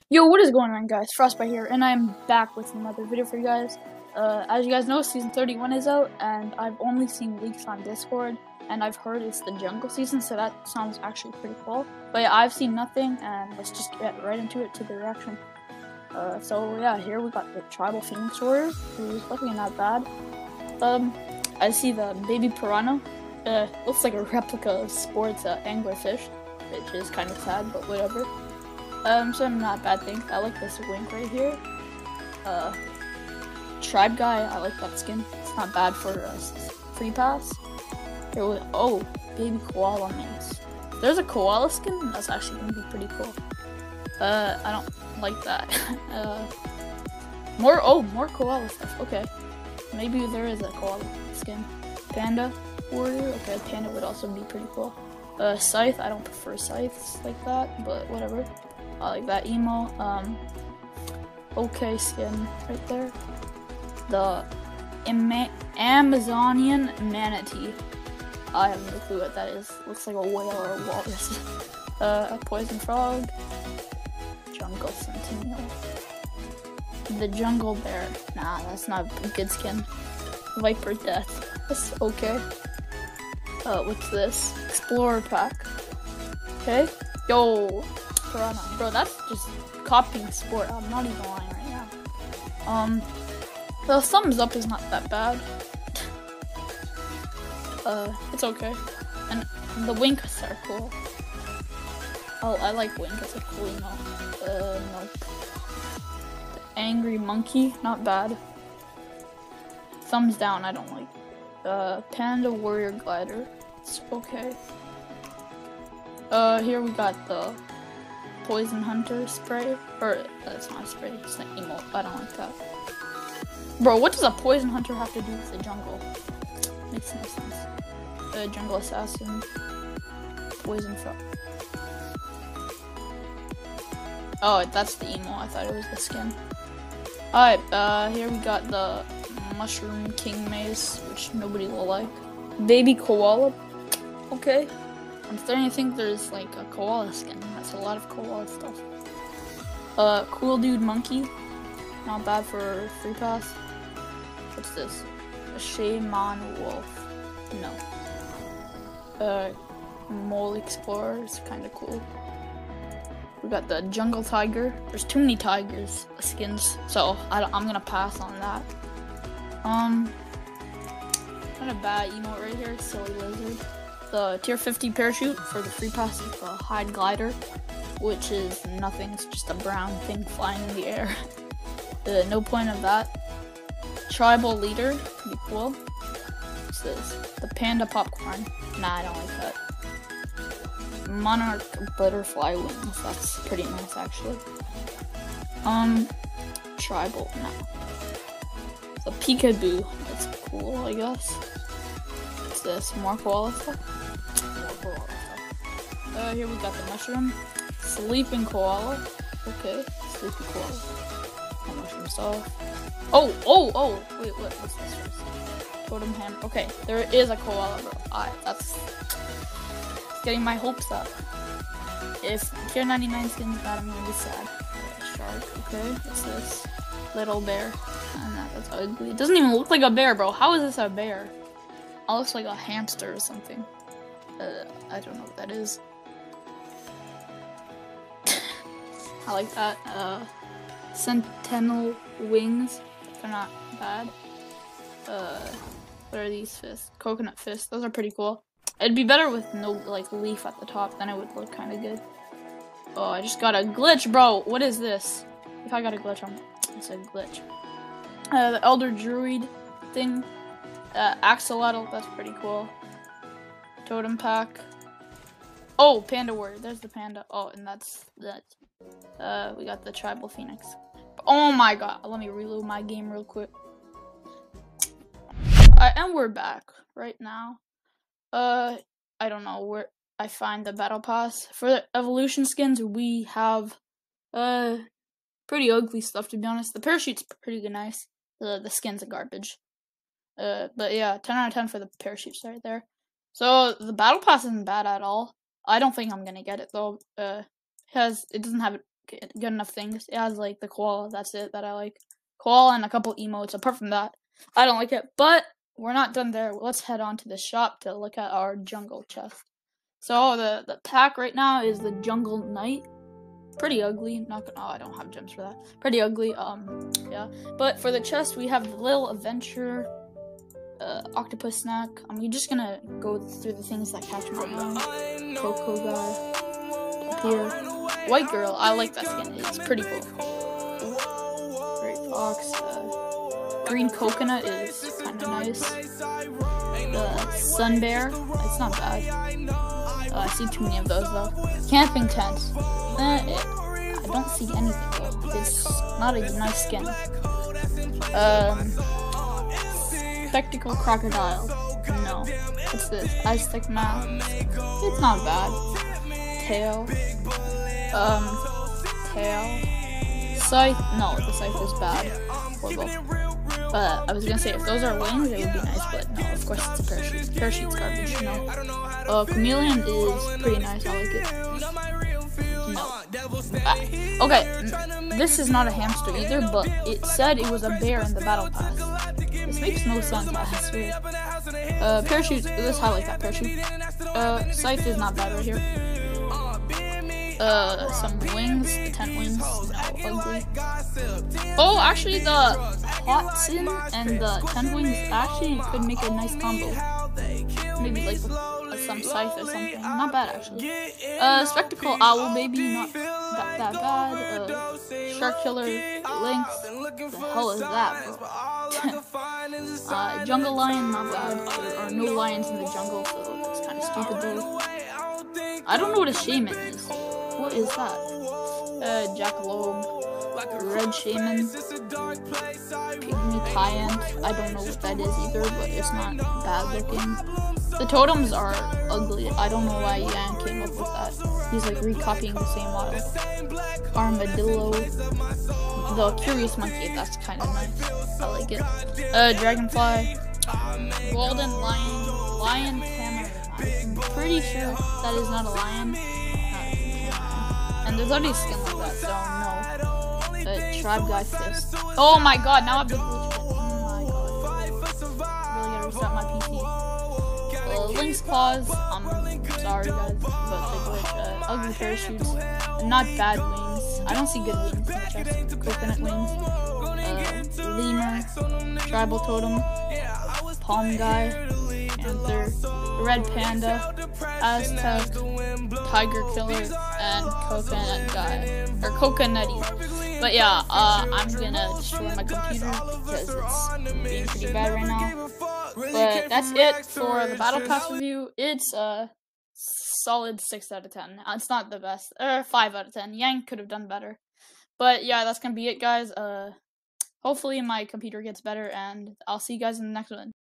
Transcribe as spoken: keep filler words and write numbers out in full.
Yo, what is going on, guys? Frostbite here, and I'm back with another video for you guys. Uh, as you guys know, season thirty-one is out, and I've only seen leaks on Discord, and I've heard it's the jungle season, so that sounds actually pretty cool. But yeah, I've seen nothing, and let's just get right into it to the reaction. Uh, so yeah, here we got the Tribal Phoenix Warrior, who's looking not bad. Um, I see the baby piranha. Uh, looks like a replica of sports uh, anglerfish, which is kind of sad, but whatever. Um, so not a bad thing. I like this wink right here. Uh, Tribe Guy, I like that skin. It's not bad for a free pass. Here we, oh, baby koala mace. If there's a koala skin, that's actually gonna be pretty cool. Uh, I don't like that. uh, more, oh, more koala stuff. Okay, maybe there is a koala skin. Panda warrior. Okay, panda would also be pretty cool. Uh, scythe. I don't prefer scythes like that, but whatever. I like that emo. Um, okay skin right there. The Ama Amazonian manatee. I have no clue what that is. Looks like a whale or a walrus. uh, a poison frog. Jungle sentinel. The jungle bear. Nah, that's not a good skin. Viper death. That's okay. Uh, what's this? Explorer pack. Okay. Yo. Piranha. Bro, that's just copying sport. I'm not even lying right now. Um, the thumbs up is not that bad. uh, it's okay. And the winks are cool. Oh, I like wink. It's a cool emote. Uh, nope. The angry monkey, not bad. Thumbs down, I don't like. Uh, panda warrior glider. It's okay. Uh, here we got the poison hunter spray, or that's not a spray, it's an emote. I don't like that. Bro, what does a poison hunter have to do with the jungle? Makes no sense. Uh, jungle assassin, poison frog. Oh, that's the emo. I thought it was the skin. Alright, uh, here we got the mushroom king mace, which nobody will like. Baby koala. Okay. I'm starting to think there's like a koala skin. That's a lot of koala stuff. Uh, cool dude monkey. Not bad for free pass. What's this? A shaman wolf. No. Uh, mole explorer is kind of cool. We got the jungle tiger. There's too many tigers skins, so I I'm gonna pass on that. Um, kind of bad emote right here. Silly lizard. The tier fifty parachute for the free pass is the hide glider, which is nothing. It's just a brown thing flying in the air. uh, no point of that. Tribal leader, pretty cool. What's this? The panda popcorn. Nah, I don't like that. Monarch butterfly wings. That's pretty nice, actually. Um, tribal. No. The peekaboo. That's cool, I guess. What's this? More koala stuff? More koala stuff. Uh, here we got the mushroom. Sleeping koala. Okay, sleeping koala. The mushroom stuff. Oh, oh, oh! Wait, what? What's this first? Totem ham. Okay, there is a koala, bro. Alright, that's getting my hopes up. If tier ninety-nine skins bad, I'm gonna be sad. Okay, shark. Okay, what's this? Little bear. Oh, no, that's ugly. It doesn't even look like a bear, bro. How is this a bear? It looks like a hamster or something. Uh, I don't know what that is. I like that. Uh, sentinel wings. They're not bad. Uh, what are these fists? Coconut fists. Those are pretty cool. It'd be better with no like leaf at the top. Then it would look kind of good. Oh, I just got a glitch, bro. What is this? If I got a glitch, I'm. It's a glitch. Uh, the elder druid thing. Uh, axolotl, that's pretty cool. Totem pack. Oh, panda warrior. There's the panda. Oh, and that's that. Uh, we got the tribal phoenix. Oh my god. Let me reload my game real quick. Alright, and we're back right now. Uh, I don't know where I find the battle pass. For the evolution skins, we have uh pretty ugly stuff, to be honest. The parachute's pretty good, nice. The the skins are garbage. Uh, but yeah, ten out of ten for the parachutes right there. So the battle pass isn't bad at all. I don't think I'm gonna get it though. Uh, because it doesn't have good enough things. It has like the koala. That's it that I like. Koala and a couple emotes. Apart from that, I don't like it. But we're not done there. Let's head on to the shop to look at our jungle chest. So the the pack right now is the Jungle Knight. Pretty ugly. Not gonna. Oh, I don't have gems for that. Pretty ugly. Um, yeah. But for the chest, we have the Little Adventure, uh, Octopus Snack. I'm just gonna go through the things that catch my eye. Coco guy. Here. White Girl. I like that skin. It's pretty cool. Great Fox. Uh, green Coconut is kind of nice. The Sun Bear. It's not bad. Uh, I see too many of those though. Camping Tent. Eh, it, I don't see anything though. It's not a nice skin. Um, Spectacle Crocodile. No. What's this? Aztec Mask. It's not bad. Tail. Um, Tail. Scythe. No, the Scythe is bad. Horrible. But I was gonna say, if those are wings, it would be nice, but no, of course it's a parachute. Parachute's garbage, no. Uh, Chameleon is pretty nice, I like it. No. Ah, okay, this is not a hamster either, but it said it was a bear in the battle pass. This makes no sense, that's weird. Uh, Parachute, let's highlight that parachute. Uh, Scythe is not bad right here. Uh, some wings, the tent wings, no, ugly. Oh, actually the Hotson and the tent wings actually could make a nice combo. Maybe like uh, some Scythe or something. Not bad actually. Uh, Spectacle Owl Baby, not that, that bad. Uh, Shark Killer Lynx, the hell is that, bro? uh, Jungle Lion, not bad. There are no lions in the jungle, so that's kind of stupid though. I don't know what a shaman is. What is that? Uh, Jackalope, Red Shaman, Pygmy Tyant. I don't know what that is either, but it's not bad looking. The totems are ugly. I don't know why Yan came up with that. He's like recopying the same model. Armadillo. The Curious Monkey, that's kind of nice. I like it. Uh, Dragonfly. Golden Lion. Lion Hammer. I'm pretty sure that is not a lion. And there's already a skin like that, so no. Uh, Tribe Guy Fist. Oh my god, now I have the glitch. Oh my god. Really gotta reset my P C. Uh, Lynx Claws. I'm sorry guys, but they glitch. Uh, ugly parachutes. Not bad wings. I don't see good wings in the chest. Coconut wings. Uh, Lemur. Tribal Totem. Palm Guy. Panther. Red Panda. Aztec. Tiger Killer. And Coconut Guy. Or Coconutty. But yeah, uh, I'm gonna destroy my computer because it's being pretty bad right now. But that's it for the Battle Pass review. It's a solid six out of ten. It's not the best. Or five out of ten. Yang could have done better. But yeah, that's gonna be it, guys. Uh, hopefully my computer gets better, and I'll see you guys in the next one.